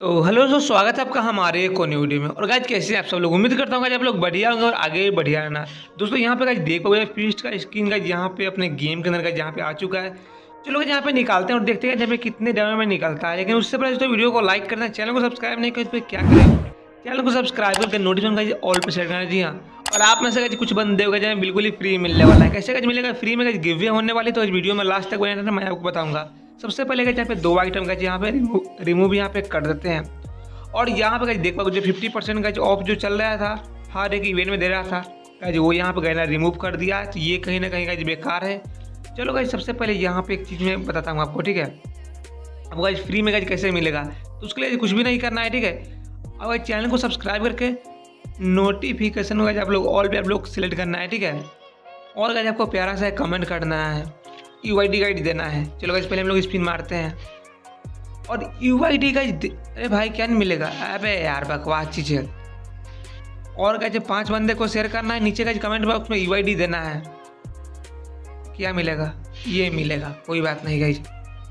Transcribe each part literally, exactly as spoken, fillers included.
तो हेलो दोस्तों, स्वागत है आपका हमारे एक और वीडियो में। और गाइज कैसे हैं आप सब लोग। उम्मीद करता हूँ गाइज आप लोग बढ़िया होंगे और आगे भी बढ़िया रहना। दोस्तों यहाँ पे गाइज देख पाओगे फीस्ट का स्क्रीन गाइज यहाँ पे अपने गेम के अंदर गाइज यहाँ पे आ चुका है। चलो गाइज यहाँ पे निकालते हैं और देखते हैं जहाँ पे कितने डैमेज में निकलता है। लेकिन उससे पहले दोस्तों वीडियो को लाइक करना, चैनल को सब्सक्राइब नहीं करें तो क्या करें, चैनल को सब्सक्राइब करके नोटिफिकेशन गाइज ऑल पे सेट करना। जी हाँ, और आप में से गाइज कुछ बंदे होगा जहाँ बिल्कुल ही फ्री मिलने वाला है। कैसे गाइज मिलेगा फ्री में, गाइज गिव होने वाली। तो इस वीडियो में लास्ट तक बने रहना, मैं आपको बताऊंगा। सबसे पहले गाइज यहाँ पे दो आइटम गाइज यहाँ पे रिमूव यहाँ पे कर देते हैं। और यहाँ पे गाइज देख पाओगे जो फिफ्टी परसेंट गाइज ऑफ जो चल रहा था हर एक इवेंट में दे रहा था गाइज, वो यहाँ पे गए रिमूव कर दिया है। तो ये कहीं ना कहीं गाइज बेकार है। चलो गाइज सबसे पहले यहाँ पे एक चीज़ मैं बताता हूँ आपको, ठीक है। अब गाइज फ्री में गाइज कैसे मिलेगा, तो उसके लिए कुछ भी नहीं करना है, ठीक है। अब गाइज चैनल को सब्सक्राइब करके नोटिफिकेशन गाइज आप लोग ऑल पे आप लोग सेलेक्ट करना है, ठीक है। और गाइज आपको प्यारा सा कमेंट करना है, यू आई डी गाइड देना है। चलो गाइज पहले हम लोग स्पिन मारते हैं और यू आई डी गाइज, अरे भाई क्या नहीं मिलेगा, अबे यार बकवास चीज़ है। और गाइज पांच बंदे को शेयर करना है, नीचे गाइज कमेंट बॉक्स में यू आई डी देना है। क्या मिलेगा, ये मिलेगा, कोई बात नहीं गाइज।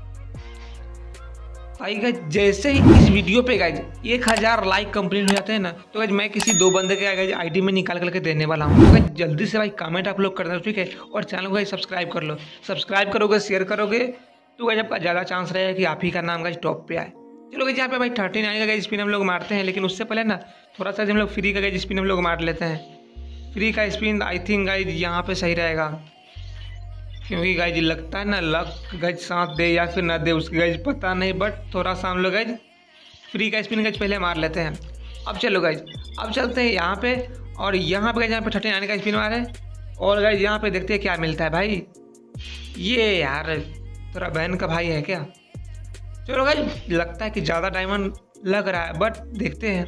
भाई गाइज जैसे ही इस वीडियो पे गाइज एक हज़ार लाइक कंप्लीट हो जाते हैं ना, तो गाइज मैं किसी दो बंदे के गाइज आई डी में निकाल करके देने वाला हूँ। तो गाइज जल्दी से भाई कमेंट आप लोग कर दो, ठीक है। और चैनल को गाइज सब्सक्राइब कर लो। सब्सक्राइब करोगे, शेयर करोगे तो गाइज आपका ज़्यादा चांस रहेगा कि आप ही का नाम गाइज टॉप पे आए। चलो गाइज यहाँ पे भाई थर्टी नाइन का गाइज स्पिन हम लोग मारते हैं। लेकिन उससे पहले ना थोड़ा सा हम लोग फ्री का गाइज स्पिन हम लोग मार लेते हैं। फ्री का स्पिन आई थिंक गाइज यहाँ पे सही रहेगा, क्योंकि गाइज लगता है ना लक गाइज साथ दे या फिर ना दे उसकी गाइज पता नहीं। बट थोड़ा सा हम लोग गाइज फ्री का स्पिन गाइज पहले मार लेते हैं। अब चलो गाइज अब चलते हैं यहाँ पे, और यहाँ पे गाइज यहाँ पे थर्टी नाइन का स्पिन मारे और गाइज यहाँ पे देखते हैं क्या मिलता है। भाई ये यार थोड़ा बहन का भाई है क्या। चलो गाइज लगता है कि ज़्यादा डायमंड लग रहा है, बट देखते हैं।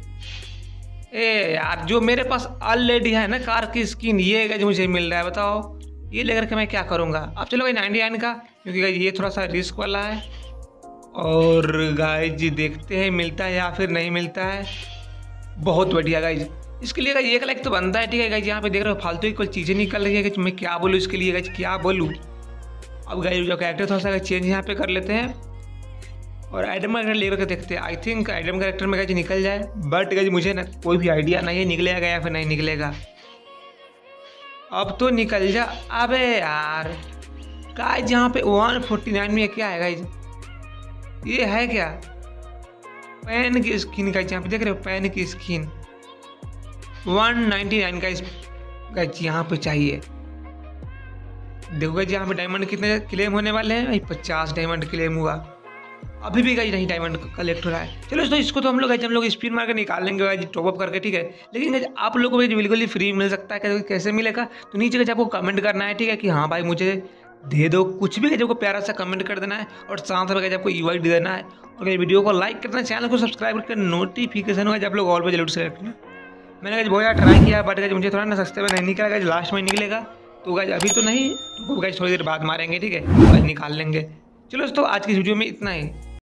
ए यार जो मेरे पास ऑलरेडी है ना कार की स्किन, ये गाइज मुझे मिल रहा है, बताओ ये लेकर के मैं क्या करूँगा। अब चलो गाइज नाइन्टी नाइन का, क्योंकि गाइज ये थोड़ा सा रिस्क वाला है। और गाइज देखते हैं मिलता है या फिर नहीं मिलता है। बहुत बढ़िया गाइज, इसके लिए गाइज एक लाइक तो बनता है, ठीक है। गाइज यहाँ पे देख रहे हो फालतू की कोई चीज़ें निकल रही है कि मैं क्या बोलूँ इसके लिए, गाइज क्या बोलूँ। अब गाइज जो कैरेक्टर थोड़ा सा चेंज यहाँ पे कर लेते हैं और आइटम कैरेक्टर लेकर के देखते हैं। आई थिंक आइटम कैरेक्टर में गाइज निकल जाए, बट गाइज मुझे ना कोई भी आइडिया नहीं है निकलेगा या फिर नहीं निकलेगा। अब तो निकल जा। अबे यार गाइज यहाँ पे वन फोर्टी नाइन में क्या है गाइज, ये है क्या पैन की स्किन गाइज, यहाँ पे देख रहे हो पैन की स्किन वन नाइन्टी नाइन का इस गाइज यहाँ पे चाहिए। देखो गाइज यहाँ पे डायमंड कितने क्लेम होने वाले हैं, भाई पचास डायमंड क्लेम हुआ। अभी भी गाइज नहीं डायमंड कलेक्ट हो रहा है। चलो दोस्तों इसको तो हम लोग गाइज हम लोग स्पिन मार के निकाल लेंगे गाइज टॉप अप करके, ठीक है। लेकिन गाइज आप लोगों को बिल्कुल ही फ्री मिल सकता है, कैसे मिलेगा तो नीचे गाइज आपको कमेंट करना है, ठीक है, कि हाँ भाई मुझे दे दो। कुछ भी गाइज आपको प्यारा सा कमेंट कर देना है और साथ में गाइज आपको यू आई डी देना है। और गाइज वीडियो को लाइक करना है, चैनल को सब्सक्राइब करके नोटिफिकेशन गाइज आप लोग ऑल पे जरूर सेलेक्ट करना। मैंने गाइज बहुत ज़्यादा ट्राई किया, बट गाइज मुझे थोड़ा ना सस्ते में नहीं निकला गाइज, लास्ट में निकलेगा। तो गाइज अभी तो नहीं, तो गाइज थोड़ी देर बाद मारेंगे, ठीक है, और निकाल लेंगे। चलो दोस्तों आज की वीडियो में इतना ही।